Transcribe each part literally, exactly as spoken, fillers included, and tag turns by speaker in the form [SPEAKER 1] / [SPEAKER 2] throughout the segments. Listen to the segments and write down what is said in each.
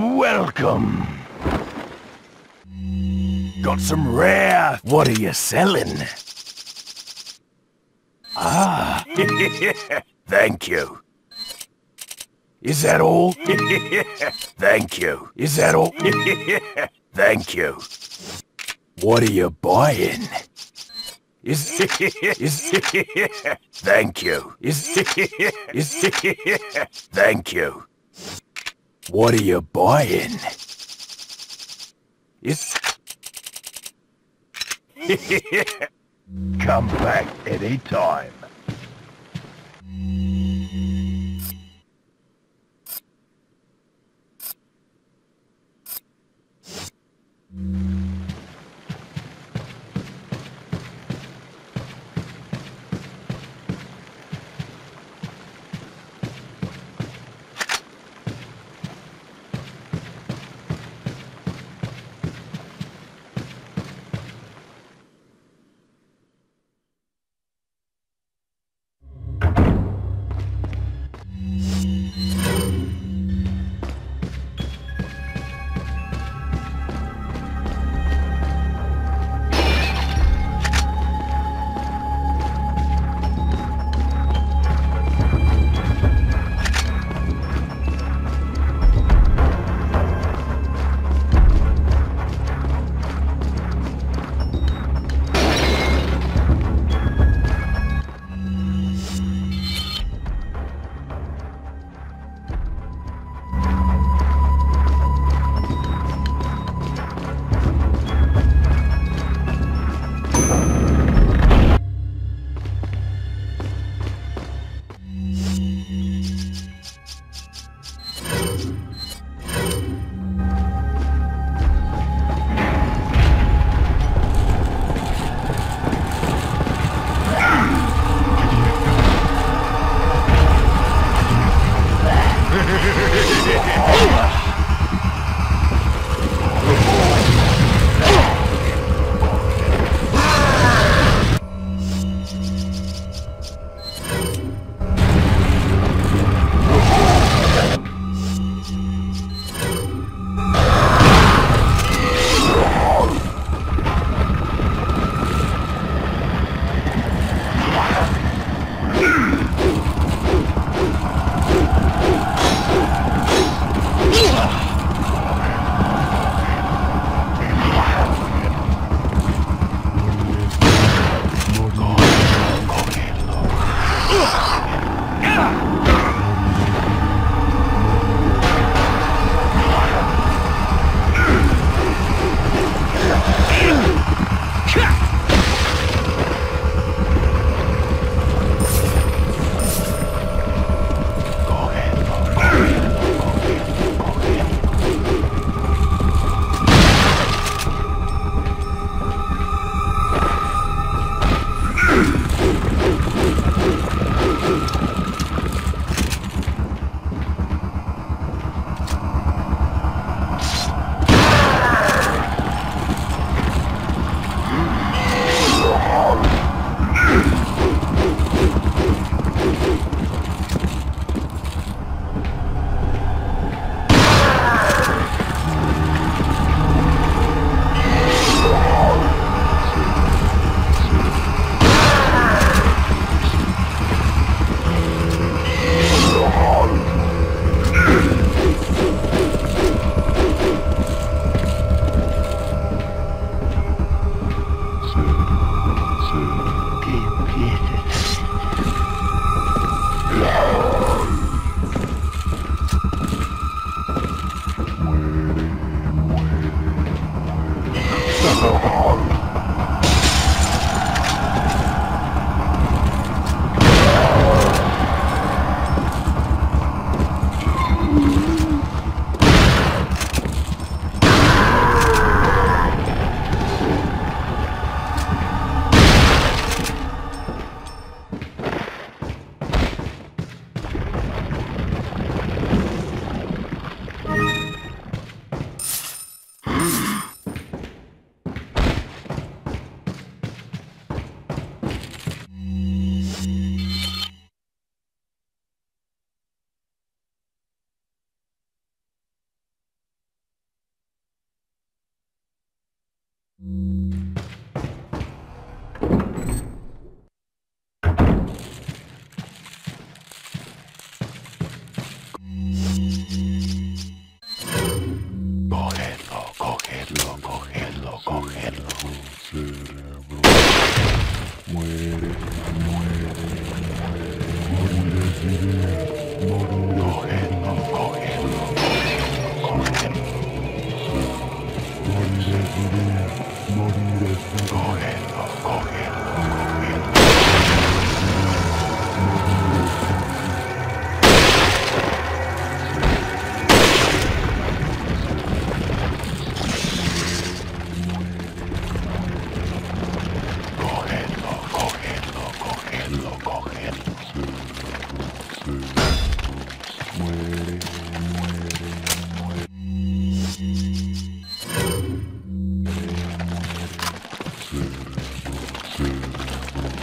[SPEAKER 1] Welcome. Got some rare. What are you selling? Ah. Thank you. Is that all? Thank you. Is that all? Thank you. What are you buying? Is is thank you. Is is thank you. What are you buying? Is come back any time.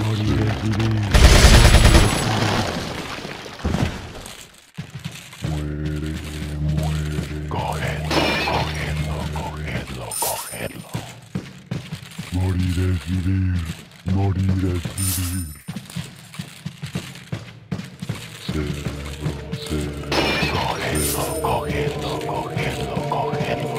[SPEAKER 1] Cogedlo, cogedlo, cogedlo. Morir es vivir, morir es vivir. Cerebro, cerebro. Cogedlo, cogedlo, cogedlo, cogedlo.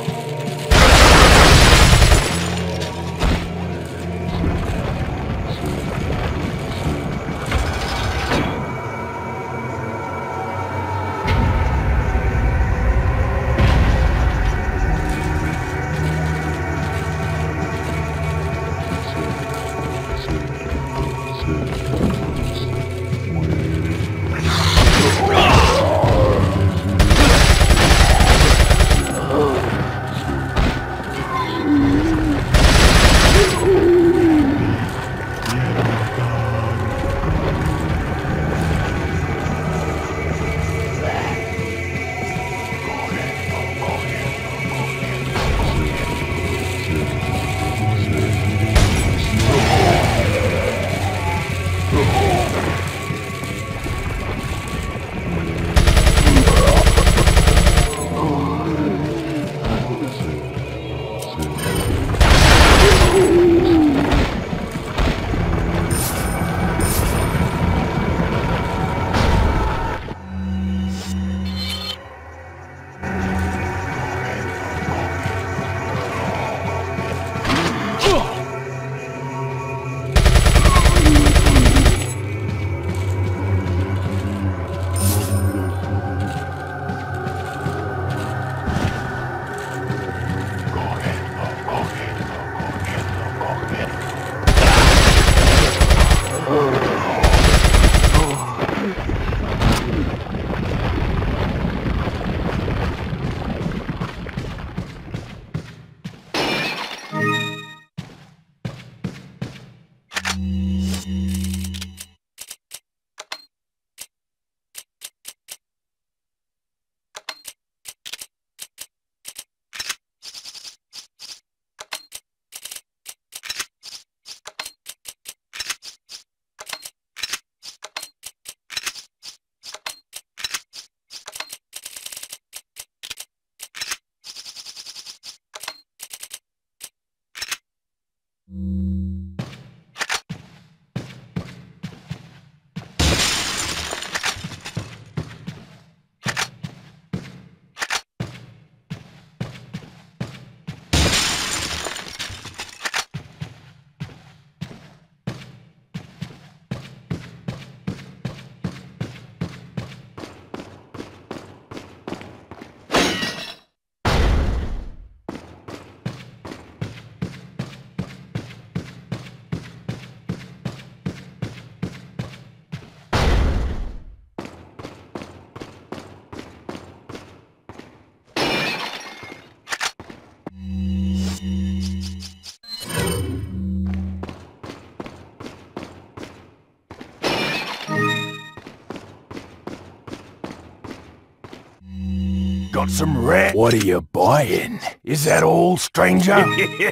[SPEAKER 1] Got some rare. What are you buying? Is that all, stranger?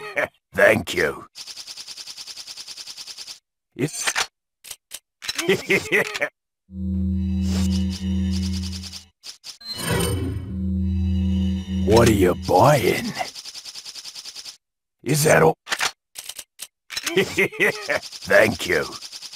[SPEAKER 1] Thank you. It's... What are you buying? Is that all? Thank you.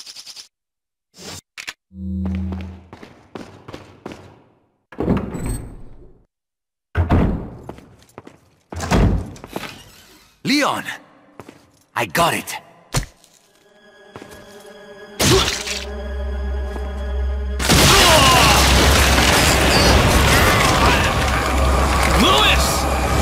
[SPEAKER 2] Leon! I got it! Louis!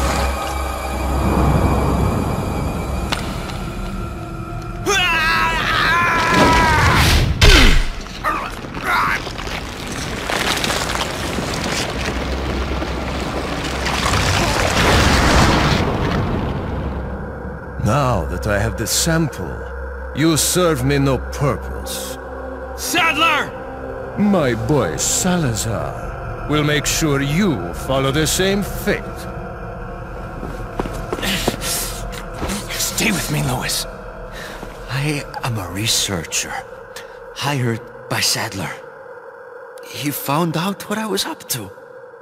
[SPEAKER 3] Now that I have the sample, you serve me no purpose.
[SPEAKER 2] Sadler!
[SPEAKER 3] My boy Salazar will make sure you follow the same fate.
[SPEAKER 2] Stay with me, Louis. I am a researcher, hired by Sadler. He found out what I was up to.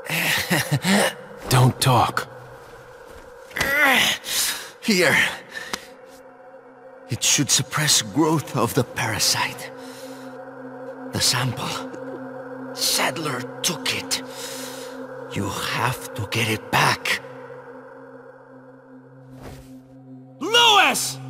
[SPEAKER 1] Don't talk.
[SPEAKER 2] Here. It should suppress growth of the parasite. The sample. Sadler took it. You have to get it back.
[SPEAKER 4] Louis!